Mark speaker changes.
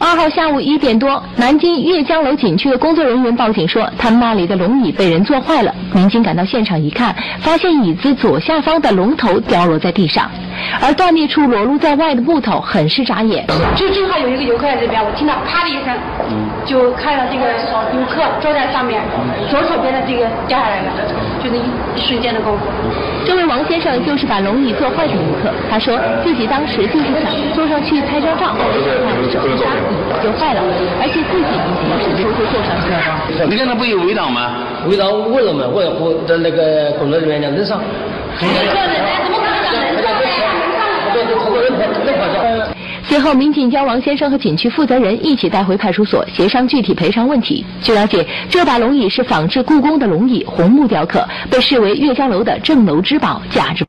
Speaker 1: 2号下午1点多，南京阅江楼景区的工作人员报警说，他们那里的龙椅被人坐坏了。民警赶到现场一看，发现椅子左下方的龙头掉落在地上，而断裂处裸露在外的木头很是扎眼。
Speaker 2: 就正好有一个游客在这边，我听到啪的一声，就看到这个游客坐在上面，左手边的这个掉下来了，就那一瞬间的功夫。
Speaker 1: 这位王先生就是把龙椅坐坏的游客，他说自己当时就是想坐上去拍张照，看手一刹，椅子就坏了，而且自己已经是偷偷坐上去了。
Speaker 3: 你看他不有违章吗？
Speaker 4: 违章误了嘛，或者的那个工作人员讲人上。
Speaker 1: 随后，民警将王先生和景区负责人一起带回派出所，协商具体赔偿问题。据了解，这把龙椅是仿制故宫的龙椅，红木雕刻，被视为阅江楼的镇楼之宝，价值。